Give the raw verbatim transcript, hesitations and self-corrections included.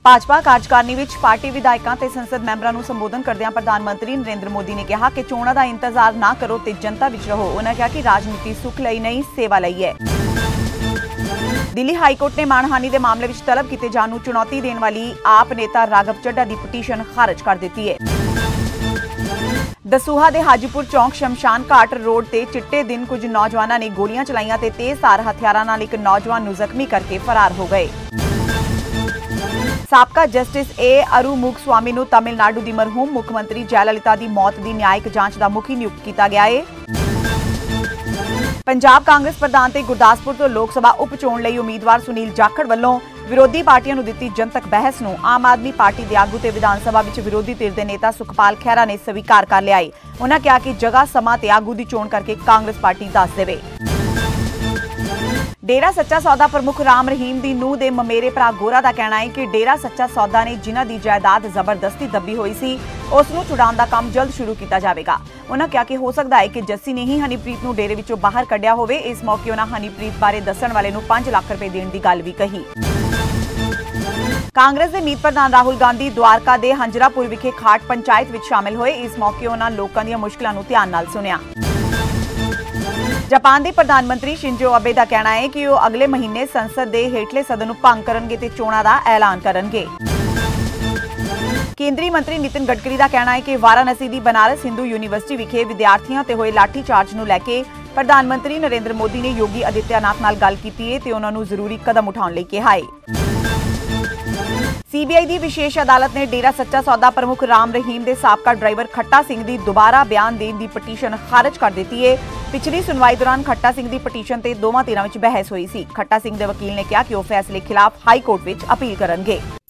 ਭਾਜਪਾ ਕਾਰਜਕਾਰਨੀ ਵਿੱਚ ਪਾਰਟੀ ਵਿਧਾਇਕਾਂ ਤੇ ਸੰਸਦ ਮੈਂਬਰਾਂ ਨੂੰ ਸੰਬੋਧਨ ਕਰਦਿਆਂ ਪ੍ਰਧਾਨ ਮੰਤਰੀ ਨਰਿੰਦਰ ਮੋਦੀ ਨੇ ਕਿਹਾ ਕਿ ਚੋਣਾਂ ਦਾ ਇੰਤਜ਼ਾਰ ਨਾ ਕਰੋ ਤੇ ਜਨਤਾ ਵਿੱਚ ਰਹੋ। ਉਨ੍ਹਾਂ ਕਿਹਾ ਕਿ ਰਾਜਨੀਤੀ ਸੁੱਖ ਲਈ ਨਹੀਂ, ਸੇਵਾ ਲਈ ਹੈ। ਦਿੱਲੀ ਹਾਈ ਕੋਰਟ ਨੇ ਮਾਣਹਾਨੀ ਦੇ ਮਾਮਲੇ ਵਿੱਚ ਤਲਬ ਕੀਤੇ ਜਾਣ ਨੂੰ ਚੁਣੌਤੀ ਦੇਣ ਵਾਲੀ ਆਪ ਨੇਤਾ ਰਾਘਵ ਚੱਡਾ ਦੀ ਪਟੀਸ਼ਨ ਖਾਰਜ ਕਰ ਦਿੱਤੀ ਹੈ। ਦਸੂਹਾ ਦੇ ਹਾਜੀਪੁਰ ਚੌਂਕ ਸ਼ਮਸ਼ਾਨ ਘਾਟ ਰੋਡ ਤੇ ਚਿੱਟੇ ਦਿਨ ਕੁਝ ਨੌਜਵਾਨਾਂ ਨੇ ਗੋਲੀਆਂ ਚਲਾਈਆਂ ਤੇ ਤੇਜ਼ਧਾਰ ਹਥਿਆਰਾਂ ਨਾਲ ਇੱਕ ਨੌਜਵਾਨ ਨੂੰ ਜ਼ਖਮੀ ਕਰਕੇ ਫਰਾਰ ਹੋ ਗਏ। ਸਾਬਕਾ ਜਸਟਿਸ ਏ ਅਰੂਮੁਗ ਸਵਾਮੀ ਨੂੰ ਤਮਿਲਨਾਡੂ ਦੀ ਮਰਹੂਮ ਮੁੱਖ ਮੰਤਰੀ ਜੈਲਲਿਤਾ ਦੀ ਮੌਤ ਦੀ ਨਿਆਇਕ ਜਾਂਚ ਦਾ ਮੁਖੀ ਨਿਯੁਕਤ ਕੀਤਾ ਗਿਆ ਹੈ। ਪੰਜਾਬ ਕਾਂਗਰਸ ਪ੍ਰਧਾਨ ਤੇ ਗੁਰਦਾਸਪੁਰ ਤੋਂ ਲੋਕ ਸਭਾ ਉਪ ਚੋਣ ਲਈ ਉਮੀਦਵਾਰ ਸੁਨੀਲ ਜਾਖੜ ਵੱਲੋਂ ਵਿਰੋਧੀ ਪਾਰਟੀਆਂ ਨੂੰ ਦਿੱਤੀ ਜਨਤਕ ਬਹਿਸ ਨੂੰ ਆਮ ਆਦਮੀ ਪਾਰਟੀ ਦੇ ਆਗੂ ਤੇ ਵਿਧਾਨ ਸਭਾ ਵਿੱਚ ਵਿਰੋਧੀ ਧਿਰ ਦੇ ਨੇਤਾ ਸੁਖਪਾਲ ਖਹਿਰਾ ਨੇ ਸਵੀਕਾਰ ਕਰ ਲਿਆ ਹੈ। ਉਨ੍ਹਾਂ ਕਿਹਾ ਕਿ ਜਗ੍ਹਾ ਸਮਾਂ ਤੇ ਆਗੂ ਦੀ ਚੋਣ ਕਰਕੇ ਕਾਂਗਰਸ ਪਾਰਟੀ ਦੱਸ ਦੇਵੇ। ਡੇਰਾ ਸੱਚਾ ਸੌਦਾ ਪ੍ਰਮੁੱਖ ਰਾਮ ਰਹੀਮ ਦੀ ਨੂੰਹ ਦੇ ਮਮੇਰੇ ਭਰਾ ਗੋਰਾ ਦਾ ਕਹਿਣਾ ਹੈ ਕਿ ਡੇਰਾ ਸੱਚਾ ਸੌਦਾ ਨੇ ਜਿਨ੍ਹਾਂ ਦੀ ਜਾਇਦਾਦ ਜ਼ਬਰਦਸਤੀ ਦੱਬੀ ਹੋਈ ਸੀ ਉਸ ਨੂੰ ਛੁਡਾਉਣ ਦਾ ਕੰਮ ਜਲਦ ਸ਼ੁਰੂ ਕੀਤਾ ਜਾਵੇਗਾ। ਉਨ੍ਹਾਂ ਕਿਹਾ ਕਿ ਹੋ ਸਕਦਾ ਹੈ ਕਿ ਜੱਸੀ ਨੇ ਹੀ ਹਨੀਪ੍ਰੀਤ ਨੂੰ ਡੇਰੇ ਵਿੱਚੋਂ ਬਾਹਰ ਕੱਢਿਆ ਹੋਵੇ। ਇਸ ਮੌਕੇ ਉਨ੍ਹਾਂ ਹਨੀਪ੍ਰੀਤ ਬਾਰੇ ਦੱਸਣ ਵਾਲੇ ਨੂੰ ਪੰਜ ਲੱਖ ਰੁਪਏ ਦੇਣ ਦੀ ਗੱਲ ਵੀ ਕਹੀ। ਕਾਂਗਰਸ ਦੇ ਮੀਤ ਪ੍ਰਧਾਨ ਰਾਹੁਲ ਗਾਂਧੀ ਦੁਆਰਕਾ ਦੇ ਹੰਜਰਾਪੁਰ ਵਿਖੇ ਖਾਟ ਪੰਚਾਇਤ ਵਿੱਚ ਸ਼ਾਮਿਲ ਹੋਏ। ਇਸ ਮੌਕੇ ਉਨ੍ਹਾਂ ਲੋਕਾਂ ਦੀਆਂ ਮੁਸ਼ਕਲਾਂ ਨੂੰ ਧਿਆਨ ਨਾਲ ਸੁਣਿਆ। ਜਾਪਾਨ ਦੇ ਪ੍ਰਧਾਨ ਮੰਤਰੀ ਸ਼ਿੰਜੋ ਅਬੇ ਦਾ ਕਹਿਣਾ ਹੈ ਕਿ ਉਹ ਅਗਲੇ ਮਹੀਨੇ ਸੰਸਦ ਦੇ ਹੇਠਲੇ ਸਦਨ ਨੂੰ ਭੰਗ ਕਰਨਗੇ ਤੇ ਚੋਣਾਂ ਦਾ ਐਲਾਨ ਕਰਨਗੇ। ਕੇਂਦਰੀ ਮੰਤਰੀ ਨਿਤਿਨ ਗਡਕਰੀ ਦਾ ਕਹਿਣਾ ਹੈ ਕਿ ਵਾਰਾਣਸੀ ਦੀ ਬਨਾਰਸ ਹਿੰਦੂ ਯੂਨੀਵਰਸਿਟੀ ਵਿਖੇ ਵਿਦਿਆਰਥੀਆਂ ਤੇ ਹੋਏ ਲਾਠੀ ਚਾਰਜ ਨੂੰ ਲੈ ਕੇ ਪ੍ਰਧਾਨ ਮੰਤਰੀ ਨਰਿੰਦਰ ਮੋਦੀ ਨੇ ਯੋਗੀ ਆਦਿੱਤਿਆਨਾਥ ਨਾਲ ਗੱਲ ਕੀਤੀ ਹੈ ਤੇ ਉਹਨਾਂ ਨੂੰ ਜ਼ਰੂਰੀ ਕਦਮ ਉਠਾਉਣ ਲਈ ਕਿਹਾ ਹੈ। ਸੀਬੀਆਈ ਦੀ ਵਿਸ਼ੇਸ਼ ਅਦਾਲਤ ਨੇ ਡੇਰਾ ਸੱਚਾ ਸੌਦਾ ਪ੍ਰਮੁੱਖ ਰਾਮ ਰਹੀਮ ਦੇ ਸਾਬਕਾ ਡਰਾਈਵਰ ਖੱਟਾ ਸਿੰਘ ਦੀ ਦੁਬਾਰਾ ਬਿਆਨ ਦੇਣ ਦੀ ਪਟੀਸ਼ਨ ਖਾਰਜ ਕਰ ਦਿੱਤੀ ਹੈ। ਪਿਛਲੀ ਸੁਣਵਾਈ ਦੌਰਾਨ ਖੱਟਾ ਸਿੰਘ ਦੀ ਪਟੀਸ਼ਨ ਤੇ ਦੋਵਾਂ ਧਿਰਾਂ ਵਿੱਚ ਬਹਿਸ ਹੋਈ ਸੀ। ਖੱਟਾ ਸਿੰਘ ਦੇ ਵਕੀਲ ਨੇ ਕਿਹਾ ਕਿ ਉਹ ਫੈਸਲੇ ਖਿਲਾਫ ਹਾਈ ਕੋਰਟ ਵਿੱਚ ਅਪੀਲ ਕਰਨਗੇ।